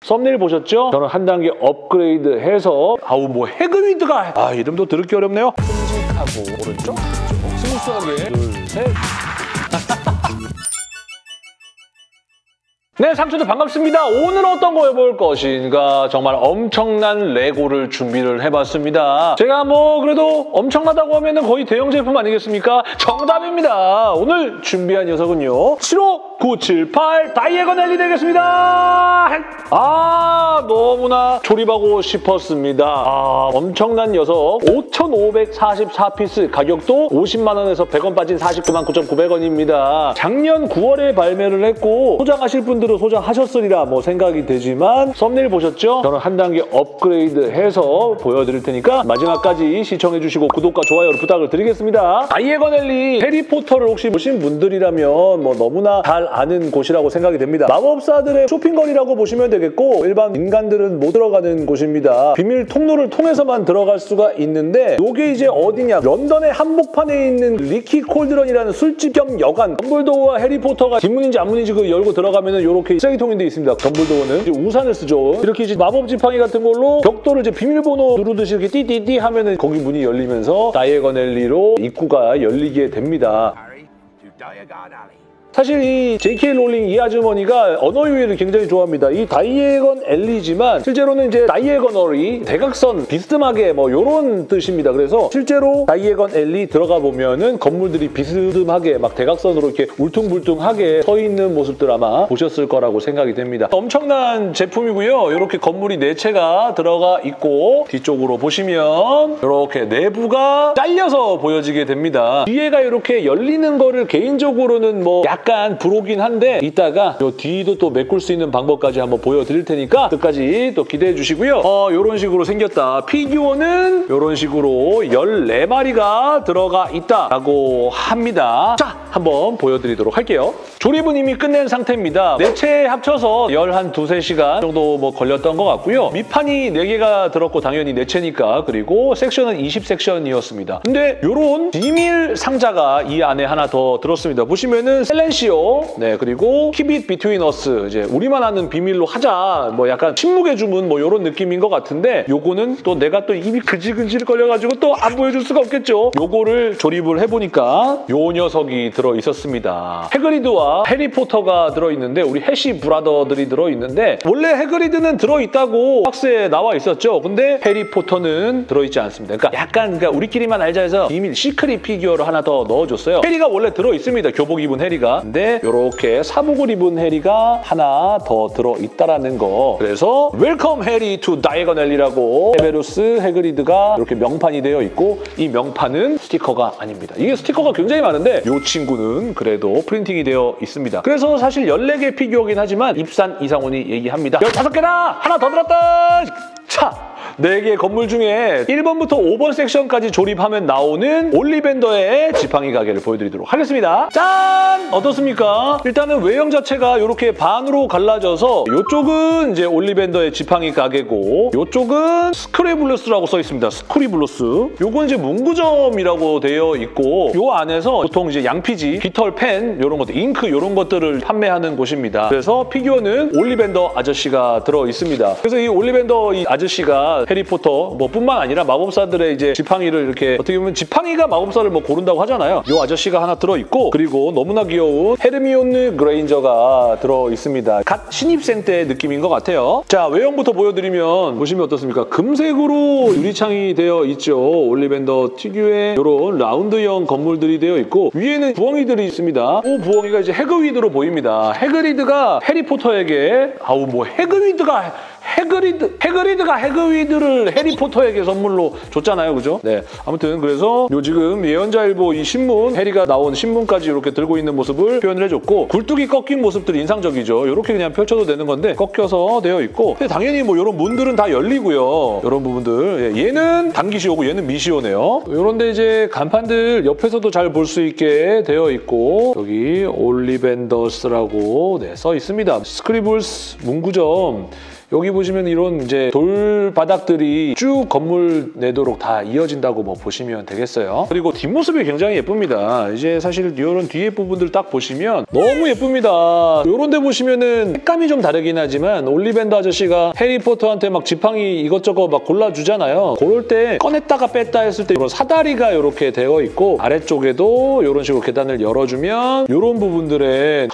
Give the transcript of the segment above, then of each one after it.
썸네일 보셨죠? 저는 한 단계 업그레이드 해서 뭐 해그위드가 이름도 들을기 어렵네요. 큼직하고 오른쪽 스무스하게 둘, 셋. 네, 상추들 반갑습니다. 오늘 어떤 거 해볼 것인가 정말 엄청난 레고를 준비를 해봤습니다. 제가 그래도 엄청나다고 하면 거의 대형 제품 아니겠습니까? 정답입니다. 오늘 준비한 녀석은요. 75978 다이애건 LED 되겠습니다. 너무나 조립하고 싶었습니다. 엄청난 녀석 5,544피스 가격도 50만 원에서 100원 빠진 49만 9,900원입니다. 작년 9월에 발매를 했고 소장하실 분들 소장하셨으리라 생각이 되지만 썸네일 보셨죠? 저는 한 단계 업그레이드 해서 보여드릴 테니까 마지막까지 시청해주시고 구독과 좋아요를 부탁을 드리겠습니다. 다이애건 앨리 해리포터를 혹시 보신 분들이라면 너무나 잘 아는 곳이라고 생각이 됩니다. 마법사들의 쇼핑거리라고 보시면 되겠고 일반 인간들은 못 들어가는 곳입니다. 비밀 통로를 통해서만 들어갈 수가 있는데 이게 이제 어디냐? 런던의 한복판에 있는 리키 콜드런이라는 술집 겸 여관. 덤블도어와 해리포터가 뒷문인지 앞문인지 열고 들어가면은 이렇게 쓰레기통이 돼 있습니다. 덤블도어는 이제 우산을 쓰죠. 이렇게 이제 마법 지팡이 같은 걸로 벽돌을 이제 비밀번호 누르듯이 이렇게 띠띠띠 하면은 거기 문이 열리면서 다이애건 앨리로 입구가 열리게 됩니다. 사실 이 J.K. 롤링 이 아주머니가 언어 유희를 굉장히 좋아합니다. 이 다이애건 앨리지만 실제로는 이제 다이애거널이 대각선 비스듬하게 이런 뜻입니다. 그래서 실제로 다이애건 앨리 들어가 보면은 건물들이 비스듬하게 대각선으로 이렇게 울퉁불퉁하게 서 있는 모습들 아마 보셨을 거라고 생각이 됩니다. 엄청난 제품이고요. 이렇게 건물이 4채가 들어가 있고 뒤쪽으로 보시면 이렇게 내부가 잘려서 보여지게 됩니다. 뒤에가 이렇게 열리는 거를 개인적으로는 약간 불오긴 한데 이따가 요 뒤도 또 메꿀 수 있는 방법까지 한번 보여드릴 테니까 끝까지 또 기대해 주시고요. 이런 식으로 생겼다. 피규어는 이런 식으로 14마리가 들어가 있다라고 합니다. 자, 한번 보여드리도록 할게요. 조립은 이미 끝낸 상태입니다. 4채 합쳐서 한 2~3시간 정도 걸렸던 것 같고요. 밑판이 4개가 들었고 당연히 4채니까 그리고 섹션은 20섹션이었습니다. 근데 이런 비밀 상자가 이 안에 하나 더 들었습니다. 보시면은 셀렌시오, 네, 그리고 Keep it between us, 이제 우리만 아는 비밀로 하자, 약간 침묵의 주문 이런 느낌인 것 같은데 요거는 또 내가 또 입이 근질근질 걸려가지고 또 안 보여줄 수가 없겠죠. 요거를 조립을 해보니까 요 녀석이 들어있었습니다. 해그리드와 해리포터가 들어있는데 우리 해시 브라더들이 들어있는데 원래 해그리드는 들어있다고 박스에 나와 있었죠. 근데 해리포터는 들어있지 않습니다. 그러니까 우리끼리만 알자 해서 비밀 시크릿 피규어를 하나 더 넣어줬어요. 해리가 원래 들어있습니다. 교복 입은 해리가. 근데 이렇게 사복을 입은 해리가 하나 더 들어있다라는 거. 그래서 웰컴 해리 투 다이애건 앨리라고 세베루스 해그리드가 이렇게 명판이 되어 있고 이 명판은 스티커가 아닙니다. 이게 스티커가 굉장히 많은데 이 친구는 그래도 프린팅이 되어 있습니다. 그래서 사실 14개 피규어긴 하지만 입산 이상훈이 얘기합니다. 15개다! 하나 더 들었다! 자! 4개 건물 중에 1번부터 5번 섹션까지 조립하면 나오는 올리벤더의 지팡이 가게를 보여드리도록 하겠습니다. 짠! 어떻습니까? 일단은 외형 자체가 이렇게 반으로 갈라져서 이쪽은 이제 올리벤더의 지팡이 가게고 이쪽은 스크리블루스라고 써 있습니다. 스크리블루스. 요건 이제 문구점이라고 되어 있고 요 안에서 보통 이제 양피지, 깃털, 펜 이런 것들, 잉크 이런 것들을 판매하는 곳입니다. 그래서 피규어는 올리벤더 아저씨가 들어 있습니다. 그래서 이 올리벤더 이 아저씨가 해리포터 뿐만 아니라 마법사들의 이제 지팡이를 이렇게 어떻게 보면 지팡이가 마법사를 고른다고 하잖아요. 이 아저씨가 하나 들어있고 그리고 너무나 귀여운 헤르미온느 그레인저가 들어있습니다. 갓 신입생 때 느낌인 것 같아요. 자, 외형부터 보여드리면 보시면 어떻습니까? 금색으로 유리창이 되어 있죠. 올리벤더 특유의 이런 라운드형 건물들이 되어 있고 위에는 부엉이들이 있습니다. 이 부엉이가 이제 해그위드로 보입니다. 해그리드가 해리포터에게 해그리드가 해그위드를 해리포터에게 선물로 줬잖아요. 그죠? 네. 아무튼 그래서 지금 예언자일보 이 신문, 해리가 나온 신문까지 이렇게 들고 있는 모습을 표현을 해줬고 굴뚝이 꺾인 모습들이 인상적이죠. 이렇게 그냥 펼쳐도 되는 건데 꺾여서 되어 있고 근데 당연히 이런 문들은 다 열리고요. 이런 부분들. 얘는 단기시오고 얘는 미시오네요. 이런데 이제 간판들 옆에서도 잘 볼 수 있게 되어 있고 여기 올리벤더스라고 써 있습니다. 스크리블스 문구점. 여기 보시면 이런 이제 돌바닥들이 쭉 건물 내도록 다 이어진다고 뭐 보시면 되겠어요. 그리고 뒷모습이 굉장히 예쁩니다. 이제 사실 이런 뒤에 부분들 딱 보시면 너무 예쁩니다. 이런 데 보시면은 색감이 좀 다르긴 하지만 올리밴드 아저씨가 해리포터한테 막 지팡이 이것저것 막 골라주잖아요. 그럴 때 꺼냈다가 뺐다 했을 때 이런 사다리가 이렇게 되어 있고 아래쪽에도 이런 식으로 계단을 열어주면 이런 부분들에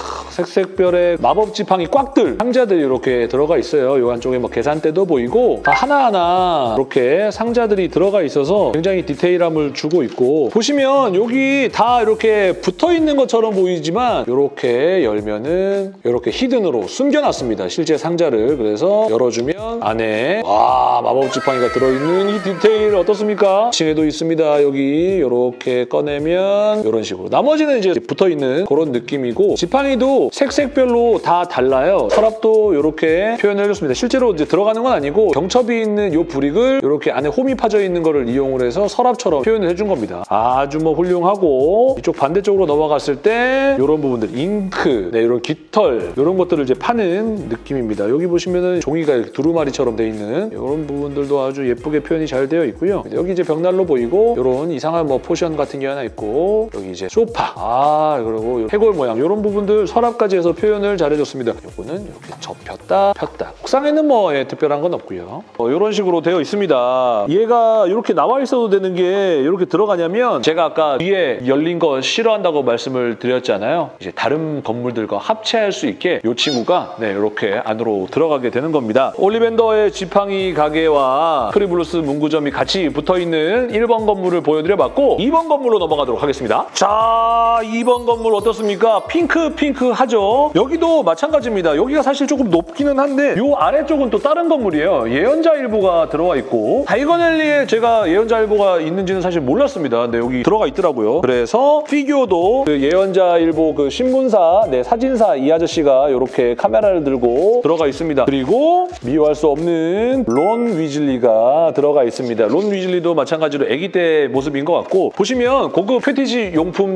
색색별의 마법 지팡이 꽉들 상자들이 이렇게 들어가 있어요. 요 안쪽에 뭐 계산대도 보이고 하나하나 이렇게 상자들이 들어가 있어서 굉장히 디테일함을 주고 있고 보시면 여기 다 이렇게 붙어있는 것처럼 보이지만 이렇게 열면은 이렇게 히든으로 숨겨놨습니다. 실제 상자를. 그래서 열어주면 안에 와 마법 지팡이가 들어있는 이 디테일 어떻습니까? 2층에도 있습니다. 여기 이렇게 꺼내면 이런 식으로 나머지는 이제 붙어있는 그런 느낌이고 지팡이도 색색별로 다 달라요. 서랍도 이렇게 표현을 해줬습니다. 실제로 이제 들어가는 건 아니고 경첩이 있는 이 브릭을 이렇게 안에 홈이 파져 있는 거를 이용을 해서 서랍처럼 표현을 해준 겁니다. 아주 뭐 훌륭하고 이쪽 반대쪽으로 넘어갔을 때 이런 부분들 잉크, 네, 이런 깃털 이런 것들을 이제 파는 느낌입니다. 여기 보시면은 종이가 이렇게 두루마리처럼 돼 있는 이런 부분들도 아주 예쁘게 표현이 잘 되어 있고요. 여기 이제 벽난로 보이고 이런 이상한 뭐 포션 같은 게 하나 있고 여기 이제 소파 그리고 해골 모양 이런 부분들 서랍 까지 해서 표현을 잘해줬습니다. 요거는 이렇게 접혔다 폈다. 옥상에는 뭐 특별한 건 없고요. 이런 식으로 되어 있습니다. 얘가 이렇게 나와 있어도 되는 게 이렇게 들어가냐면 제가 아까 위에 열린 거 싫어한다고 말씀을 드렸잖아요. 이제 다른 건물들과 합체할 수 있게 이 친구가 네, 이렇게 안으로 들어가게 되는 겁니다. 올리밴더의 지팡이 가게와 크리블루스 문구점이 같이 붙어있는 1번 건물을 보여드려봤고 2번 건물로 넘어가도록 하겠습니다. 자, 2번 건물 어떻습니까? 핑크 하죠? 여기도 마찬가지입니다. 여기가 사실 조금 높기는 한데 이 아래쪽은 또 다른 건물이에요. 예언자 일보가 들어와 있고 다이건앨리에 제가 예언자 일보가 있는지는 사실 몰랐습니다. 근데 여기 들어가 있더라고요. 그래서 피규어도 그 예언자 일보 그 신문사, 네, 사진사 이 아저씨가 이렇게 카메라를 들고 들어가 있습니다. 그리고 미워할 수 없는 론 위즐리가 들어가 있습니다. 론 위즐리도 마찬가지로 아기 때 모습인 것 같고 보시면 고급 퀴디지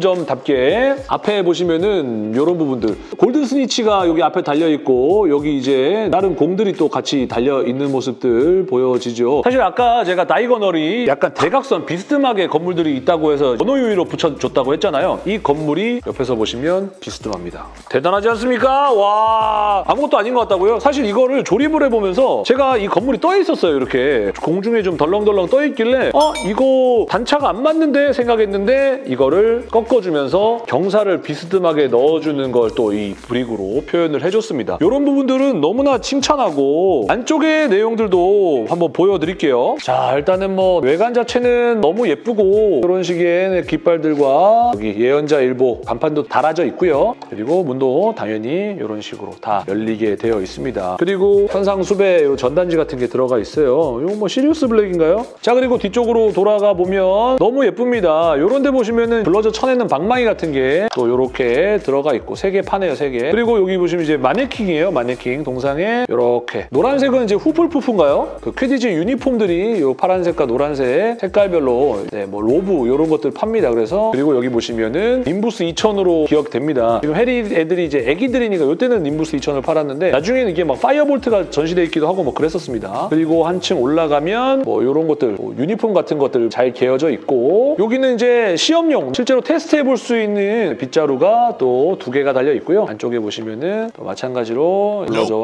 용품점답게 앞에 보시면은 이런 부분들 골든 스니치가 여기 앞에 달려있고 여기 이제 다른 공들이 또 같이 달려있는 모습들 보여지죠. 사실 아까 제가 다이거널이 약간 대각선 비스듬하게 건물들이 있다고 해서 언어유희로 붙여줬다고 했잖아요. 이 건물이 옆에서 보시면 비스듬합니다. 대단하지 않습니까? 와, 아무것도 아닌 것 같다고요? 사실 이거를 조립을 해보면서 제가 이 건물이 떠 있었어요. 이렇게 공중에 좀 덜렁덜렁 떠 있길래 이거 단차가 안 맞는데 생각했는데 이거를 꺾어주면서 경사를 비스듬하게 넣어주는 걸 또 이 브릭으로 표현을 해줬습니다. 이런 부분들은 너무나 칭찬하고 안쪽의 내용들도 한번 보여드릴게요. 자, 일단은 뭐 외관 자체는 너무 예쁘고 이런 식의 깃발들과 여기 예언자 일보 간판도 달아져 있고요. 그리고 문도 당연히 이런 식으로 다 열리게 되어 있습니다. 그리고 현상수배 전단지 같은 게 들어가 있어요. 이거 뭐 시리우스 블랙인가요? 자, 그리고 뒤쪽으로 돌아가 보면 너무 예쁩니다. 이런 데 보시면은 블러저 쳐내는 방망이 같은 게 또 이렇게 들어가 있고 3개 파네요, 3개. 그리고 여기 보시면 이제 마네킹이에요. 마네킹 동상에 이렇게 노란색은 이제 후플푸프인가요? 그 퀴디지 유니폼들이 이 파란색과 노란색 색깔별로 네, 뭐 로브 이런 것들 팝니다. 그래서 그리고 여기 보시면은 님부스 2000으로 기억됩니다. 지금 해리 애들이 이제 애기들이니까 이때는 님부스 2000을 팔았는데 나중에는 이게 막 파이어볼트가 전시돼 있기도 하고 뭐 그랬었습니다. 그리고 한층 올라가면 뭐 이런 것들 뭐 유니폼 같은 것들 잘 개어져 있고 여기는 이제 시험용 실제로 테스트해볼 수 있는 빗자루가 또 2개가 달려 있고요. 안쪽에 보시면은 또 마찬가지로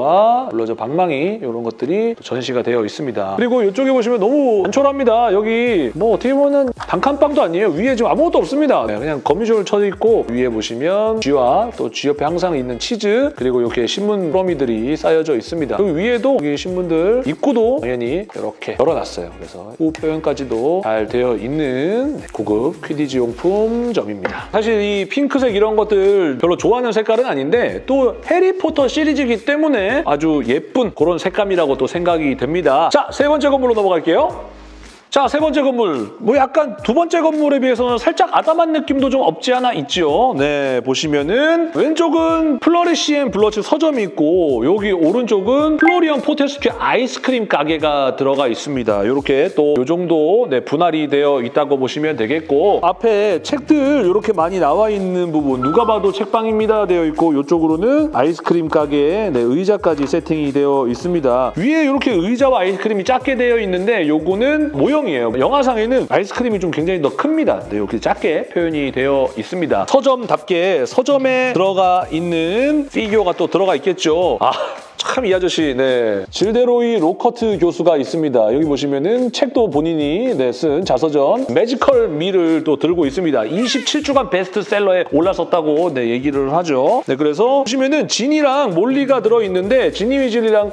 블러저 방망이 이런 것들이 전시가 되어 있습니다. 그리고 이쪽에 보시면 너무 단촐합니다. 여기 뭐 어떻게 보면 단칸방도 아니에요. 위에 지금 아무것도 없습니다. 네, 그냥 거미줄 쳐 있고 위에 보시면 쥐와 또 쥐 옆에 항상 있는 치즈 그리고 이렇게 신문 프로미들이 쌓여져 있습니다. 여기 위에도 여기 신문들 입구도 당연히 이렇게 열어놨어요. 그래서 후 표현까지도 잘 되어 있는 고급 퀴디지 용품점입니다. 사실 이 핑크색 이런 것들 별로 좋아하는 색깔은 아닌데 또 해리포터 시리즈이기 때문에 아주 예쁜 그런 색감이라고 또 생각이 됩니다. 자, 3번째 건물로 넘어갈게요. 자, 세 번째 건물. 뭐 약간 두 번째 건물에 비해서는 살짝 아담한 느낌도 좀 없지 않아 있죠. 네, 보시면은 왼쪽은 플러리시 앤 블러츠 서점이 있고 여기 오른쪽은 플로리언 포테스큐 아이스크림 가게가 들어가 있습니다. 이렇게 또 이 정도 네, 분할이 되어 있다고 보시면 되겠고 앞에 책들 이렇게 많이 나와 있는 부분 누가 봐도 책방입니다 되어 있고 이쪽으로는 아이스크림 가게에 네, 의자까지 세팅이 되어 있습니다. 위에 이렇게 의자와 아이스크림이 작게 되어 있는데 요거는 모형이에요. 영화상에는 아이스크림이 좀 굉장히 더 큽니다. 네, 이렇게 작게 표현이 되어 있습니다. 서점답게 서점에 들어가 있는 피규어가 또 들어가 있겠죠. 참 이 아저씨, 네. 질데로이 로커트 교수가 있습니다. 여기 보시면은 책도 본인이 네, 쓴 자서전 매지컬 미를 또 들고 있습니다. 27주간 베스트셀러에 올랐었다고 네, 얘기를 하죠. 네, 그래서 보시면은 지니랑 몰리가 들어있는데 지니 위즐리랑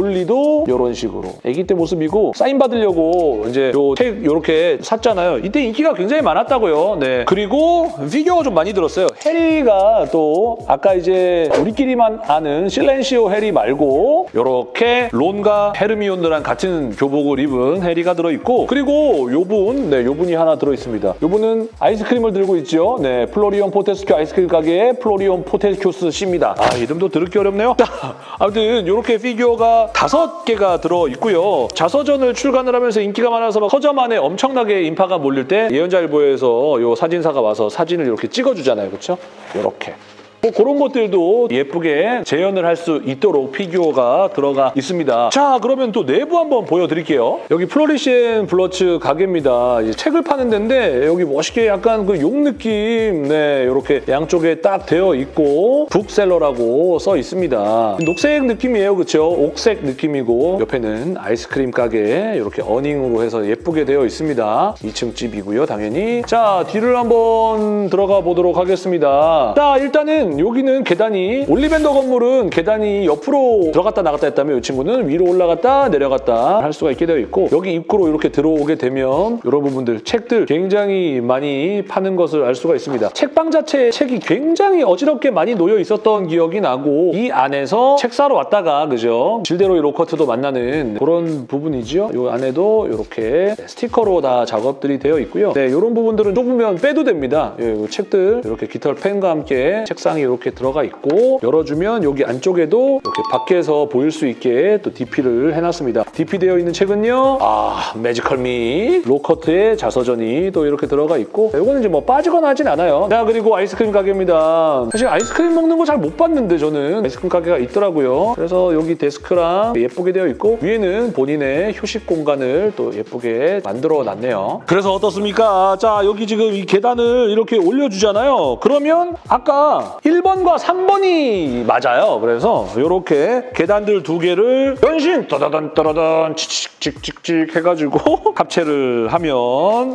몰리도 이런 식으로 아기 때 모습이고 사인 받으려고 이제 요 책 이렇게 샀잖아요. 이때 인기가 굉장히 많았다고요. 네. 그리고 피규어가 좀 많이 들었어요. 해리가 또 아까 이제 우리끼리만 아는 실렌시오 해리 말고 이렇게 론과 헤르미온느랑 같은 교복을 입은 해리가 들어있고 그리고 요분이 하나 들어있습니다. 요분은 아이스크림을 들고 있죠. 네, 플로리온 포테스큐 아이스크림 가게의 플로리온 포테스큐스 씨입니다. 이름도 들을게 어렵네요. 아무튼 이렇게 피규어가 5개가 들어있고요. 자서전을 출간을 하면서 인기가 많아서 막 서점 안에 엄청나게 인파가 몰릴 때 예언자일보에서 요 사진사가 와서 사진을 이렇게 찍어주잖아요. 그렇죠? 이렇게. 뭐 그런 것들도 예쁘게 재현을 할 수 있도록 피규어가 들어가 있습니다. 자, 그러면 또 내부 한번 보여드릴게요. 여기 플로리시 앤 블러츠 가게입니다. 이제 책을 파는 데인데 여기 멋있게 약간 그 용 느낌 네, 이렇게 양쪽에 딱 되어 있고 북셀러라고 써 있습니다. 녹색 느낌이에요. 그렇죠? 옥색 느낌이고 옆에는 아이스크림 가게 이렇게 어닝으로 해서 예쁘게 되어 있습니다. 2층 집이고요. 당연히. 자, 뒤를 한번 들어가 보도록 하겠습니다. 자, 일단은 여기는 계단이 올리벤더 건물은 계단이 옆으로 들어갔다 나갔다 했다면 이 친구는 위로 올라갔다 내려갔다 할 수가 있게 되어 있고 여기 입구로 이렇게 들어오게 되면 이런 부분들 책들 굉장히 많이 파는 것을 알 수가 있습니다. 책방 자체에 책이 굉장히 어지럽게 많이 놓여 있었던 기억이 나고 이 안에서 책 사러 왔다가 그죠? 질데로이 로커트도 만나는 그런 부분이죠. 이 안에도 이렇게 스티커로 다 작업들이 되어 있고요. 네, 이런 부분들은 좁으면 빼도 됩니다. 이 책들 이렇게 깃털 펜과 함께 책상이 이렇게 들어가 있고 열어주면 여기 안쪽에도 이렇게 밖에서 보일 수 있게 또 DP를 해놨습니다. DP 되어 있는 책은요. 매지컬 미 로커트의 자서전이 또 이렇게 들어가 있고 이거는 이제 뭐 빠지거나 하진 않아요. 자, 그리고 아이스크림 가게입니다. 사실 아이스크림 먹는 거 잘 못 봤는데 저는 아이스크림 가게가 있더라고요. 그래서 여기 데스크랑 예쁘게 되어 있고 위에는 본인의 휴식 공간을 또 예쁘게 만들어 놨네요. 그래서 어떻습니까? 자, 여기 지금 이 계단을 이렇게 올려주잖아요. 그러면 아까 1번과 3번이 맞아요. 그래서 이렇게 계단들 2개를 변신 따다단 따다단 칙칙칙칙 해가지고 합체를 하면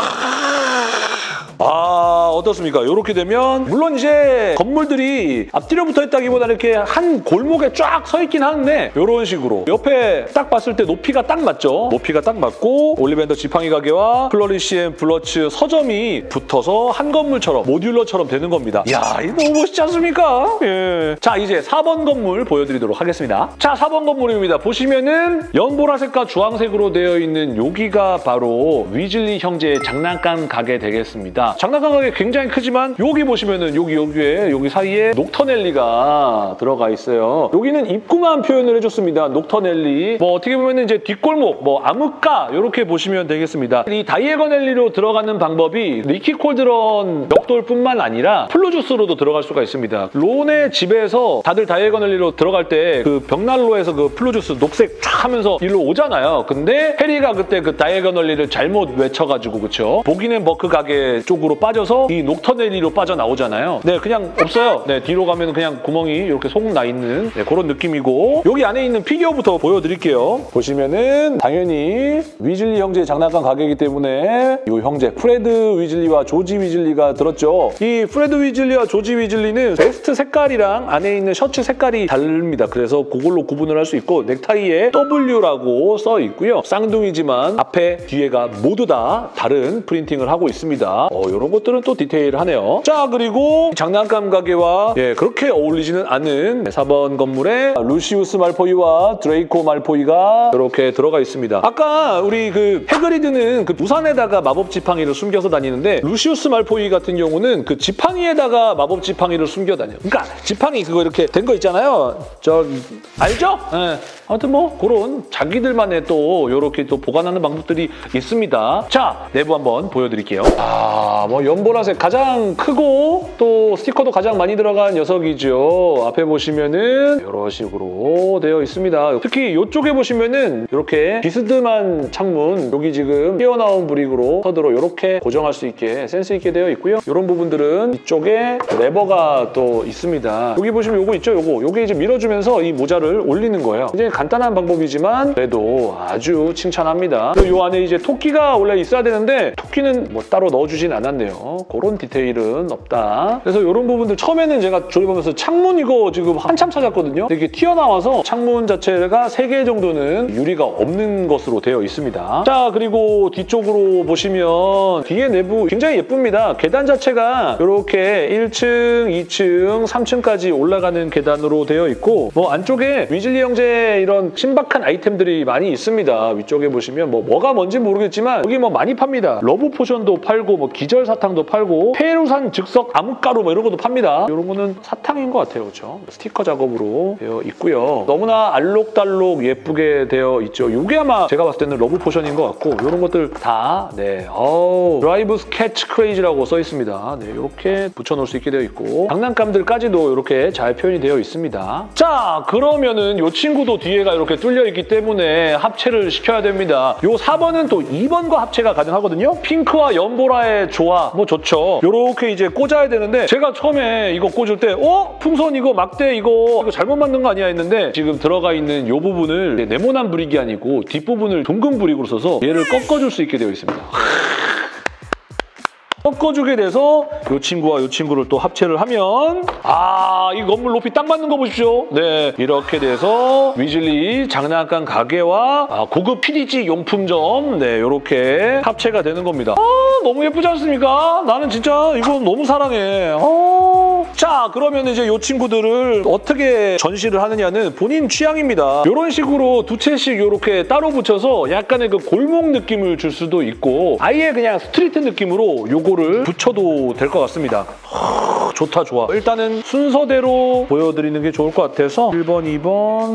어떻습니까? 이렇게 되면 물론 이제 건물들이 앞뒤로 붙어있다기보다는 이렇게 한 골목에 쫙 서 있긴 하는데 이런 식으로 옆에 딱 봤을 때 높이가 딱 맞죠? 높이가 딱 맞고 올리벤더 지팡이 가게와 플로리시 앤 블러츠 서점이 붙어서 한 건물처럼 모듈러처럼 되는 겁니다. 이야, 이거 너무 멋있지 않습니까? 예. 자, 이제 4번 건물 보여드리도록 하겠습니다. 자, 4번 건물입니다. 보시면은 연보라색과 주황색으로 되어 있는 여기가 바로 위즐리 형제의 장난감 가게 되겠습니다. 장난감 가게 굉장히 크지만 여기 보시면은 여기 사이에 녹터넬리가 들어가 있어요. 여기는 입구만 표현을 해줬습니다. 녹터넬리. 뭐 어떻게 보면은 이제 뒷골목, 뭐 암흑가 이렇게 보시면 되겠습니다. 이 다이애거넬리로 들어가는 방법이 리키 콜드런 벽돌뿐만 아니라 플루주스로도 들어갈 수가 있습니다. 론의 집에서 다들 다이애거넬리로 들어갈 때 그 벽난로에서 그 플루주스 녹색 쫙 하면서 일로 오잖아요. 근데 해리가 그때 그 다이애거넬리를 잘못 외쳐가지고 그쵸? 보기넨버크 가게 쪽으로 빠져서 이 녹터넬리로 빠져나오잖아요. 네, 그냥 없어요. 네, 뒤로 가면 그냥 구멍이 이렇게 속 나 있는 네, 그런 느낌이고 여기 안에 있는 피규어부터 보여드릴게요. 보시면은 당연히 위즐리 형제의 장난감 가게이기 때문에 이 형제 프레드 위즐리와 조지 위즐리가 들었죠. 이 프레드 위즐리와 조지 위즐리는 베스트 색깔이랑 안에 있는 셔츠 색깔이 다릅니다. 그래서 그걸로 구분을 할 수 있고 넥타이에 W라고 써 있고요. 쌍둥이지만 앞에 뒤에가 모두 다 다른 프린팅을 하고 있습니다. 이런 것들은 또 디테일하네요. 자, 그리고 장난감 가게와 그렇게 어울리지는 않은 4번 건물에 루시우스 말포이와 드레이코 말포이가 이렇게 들어가 있습니다. 아까 우리 그 해그리드는 그 우산에다가 마법 지팡이를 숨겨서 다니는데 루시우스 말포이 같은 경우는 그 지팡이에다가 마법 지팡이를 숨겨 다녀요. 그러니까 지팡이 그거 이렇게 된 거 있잖아요. 알죠? 네. 아무튼 뭐 그런 자기들만의 또 이렇게 또 보관하는 방법들이 있습니다. 자, 내부 한번 보여드릴게요. 뭐 연보라색 가장 크고 또 스티커도 가장 많이 들어간 녀석이죠. 앞에 보시면은 이런 식으로 되어 있습니다. 특히 이쪽에 보시면은 이렇게 비스듬한 창문, 여기 지금 튀어나온 브릭으로 서드로 이렇게 고정할 수 있게 센스 있게 되어 있고요. 이런 부분들은 이쪽에 레버가 또 있습니다. 여기 보시면 요거 있죠? 요게 이제 밀어주면서 이 모자를 올리는 거예요. 굉장히 간단한 방법이지만 그래도 아주 칭찬합니다. 그리고 요 안에 이제 토끼가 원래 있어야 되는데 토끼는 뭐 따로 넣어주진 않았네요. 그런 디테일은 없다. 그래서 이런 부분들 처음에는 제가 조립하면서 창문 이거 지금 한참 찾았거든요. 이게 튀어나와서 창문 자체가 3개 정도는 유리가 없는 것으로 되어 있습니다. 자, 그리고 뒤쪽으로 보시면 뒤에 내부 굉장히 예쁩니다. 계단 자체가 이렇게 1층, 2층, 3층까지 올라가는 계단으로 되어 있고 뭐 안쪽에 위즐리 형제 이런 신박한 아이템들이 많이 있습니다. 위쪽에 보시면 뭐가 뭔지 모르겠지만 여기 뭐 많이 팝니다. 러브 포션도 팔고 뭐 기절 사탕도 팔고 페루산 즉석 암흑가루 뭐 이런 것도 팝니다. 이런 거는 사탕인 것 같아요. 그렇죠? 스티커 작업으로 되어 있고요. 너무나 알록달록 예쁘게 되어 있죠. 이게 아마 제가 봤을 때는 러브 포션인 것 같고 이런 것들 다 드라이브 스케치 크레이지라고 써 있습니다. 이렇게 붙여놓을 수 있게 되어 있고 장난감들까지도 이렇게 잘 표현이 되어 있습니다. 자, 그러면은 이 친구도 뒤에가 이렇게 뚫려 있기 때문에 합체를 시켜야 됩니다. 요 4번은 또 2번과 합체가 가능하거든요. 핑크와 연보라의 조화 뭐 좋죠. 요렇게 이제 꽂아야 되는데 제가 처음에 이거 꽂을 때 풍선 이거 막대 이거 잘못 만든 거 아니야 했는데 지금 들어가 있는 요 부분을 네모난 브릭이 아니고 뒷부분을 둥근 브릭으로 써서 얘를 꺾어줄 수 있게 되어 있습니다. 꺾어주게 돼서 이 친구와 이 친구를 또 합체를 하면 이 건물 높이 딱 맞는 거 보십시오. 네, 이렇게 돼서 위즐리 장난감 가게와 고급 PDG 용품점 이렇게 합체가 되는 겁니다. 너무 예쁘지 않습니까? 나는 진짜 이거 너무 사랑해. 자, 그러면 이제 이 친구들을 어떻게 전시를 하느냐는 본인 취향입니다. 이런 식으로 두 채씩 이렇게 따로 붙여서 약간의 그 골목 느낌을 줄 수도 있고 아예 그냥 스트리트 느낌으로 요거를 붙여도 될 것 같습니다. 좋다, 좋아. 일단은 순서대로 보여드리는 게 좋을 것 같아서 1번, 2번...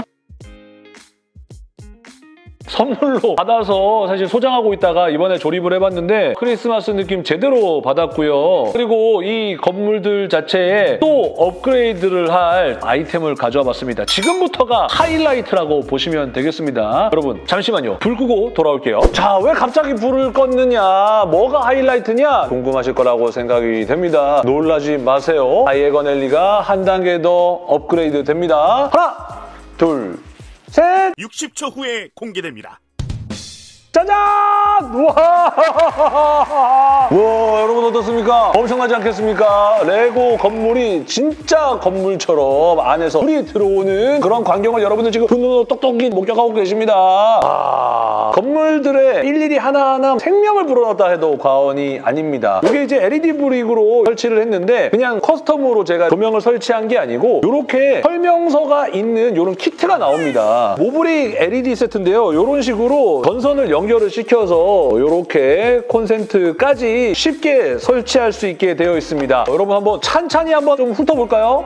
선물로 받아서 사실 소장하고 있다가 이번에 조립을 해봤는데 크리스마스 느낌 제대로 받았고요. 그리고 이 건물들 자체에 또 업그레이드를 할 아이템을 가져와 봤습니다. 지금부터가 하이라이트라고 보시면 되겠습니다. 여러분 잠시만요. 불 끄고 돌아올게요. 자, 왜 갑자기 불을 껐느냐, 뭐가 하이라이트냐 궁금하실 거라고 생각이 됩니다. 놀라지 마세요. 다이애건 엘리가 한 단계 더 업그레이드 됩니다. 하나, 둘, 셋! 60초 후에 공개됩니다. 짜잔! 우와! 우와, 여러분 어떻습니까? 엄청나지 않겠습니까? 레고 건물이 진짜 건물처럼 안에서 불이 들어오는 그런 광경을 여러분들 지금 눈으로 똑똑히 목격하고 계십니다. 건물들에 일일이 하나하나 생명을 불어넣었다 해도 과언이 아닙니다. 이게 이제 LED 브릭으로 설치를 했는데 그냥 커스텀으로 제가 조명을 설치한 게 아니고 이렇게 설명서가 있는 이런 키트가 나옵니다. 모브릭 LED 세트인데요. 이런 식으로 전선을 연결을 시켜서 이렇게 콘센트까지 쉽게 설치할 수 있게 되어 있습니다. 여러분 한번 찬찬히 한번 좀 훑어볼까요?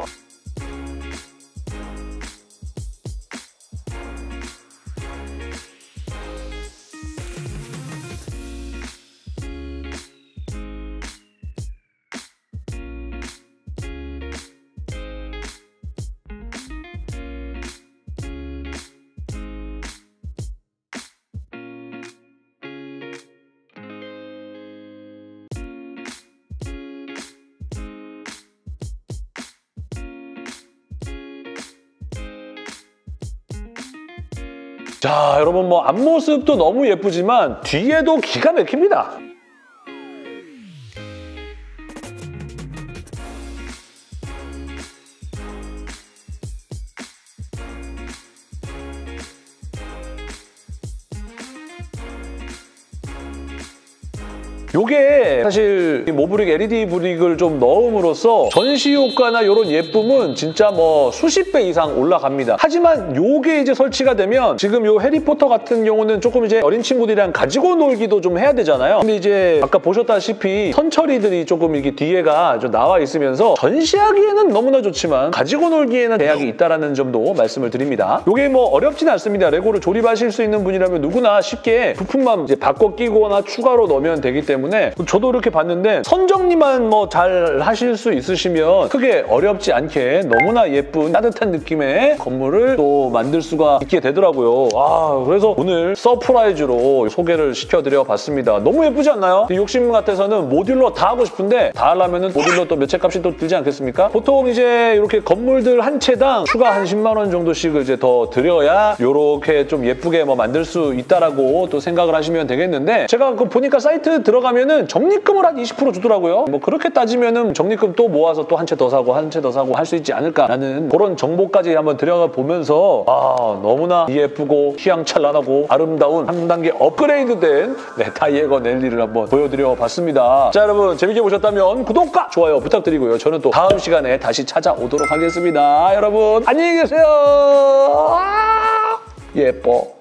자, 여러분 뭐 앞모습도 너무 예쁘지만 뒤에도 기가 막힙니다. 요게 사실 이 모브릭 LED 브릭을 좀 넣음으로써 전시 효과나 이런 예쁨은 진짜 뭐 수십 배 이상 올라갑니다. 하지만 요게 이제 설치가 되면 지금 요 해리포터 같은 경우는 조금 이제 어린 친구들이랑 가지고 놀기도 좀 해야 되잖아요. 근데 이제 아까 보셨다시피 선처리들이 조금 이렇게 뒤에가 좀 나와 있으면서 전시하기에는 너무나 좋지만 가지고 놀기에는 제약이 있다라는 점도 말씀을 드립니다. 요게 뭐 어렵진 않습니다. 레고를 조립하실 수 있는 분이라면 누구나 쉽게 부품만 이제 바꿔 끼거나 추가로 넣으면 되기 때문에 저도 이렇게 봤는데 선정리만 뭐 잘 하실 수 있으시면 크게 어렵지 않게 너무나 예쁜 따뜻한 느낌의 건물을 또 만들 수가 있게 되더라고요. 그래서 오늘 서프라이즈로 소개를 시켜드려 봤습니다. 너무 예쁘지 않나요? 욕심 같아서는 모듈러 다 하고 싶은데 다 하려면 모듈러 또 몇 채 값이 또 들지 않겠습니까? 보통 이제 이렇게 건물들 한 채당 추가 한 10만 원 정도씩 이제 더 들여야 이렇게 좀 예쁘게 뭐 만들 수 있다라고 또 생각을 하시면 되겠는데 제가 그 보니까 사이트 들어가면은 적립금을 한 20% 주더라고요. 뭐 그렇게 따지면은 적립금 또 모아서 또 한 채 더 사고 한 채 더 사고 할 수 있지 않을까라는 그런 정보까지 한번 들여가 보면서 너무나 예쁘고 휘황찬란하고 아름다운 한 단계 업그레이드된 다이애건 LED를 한번 보여드려 봤습니다. 자, 여러분 재밌게 보셨다면 구독과 좋아요 부탁드리고요. 저는 또 다음 시간에 다시 찾아오도록 하겠습니다. 여러분 안녕히 계세요. 예뻐.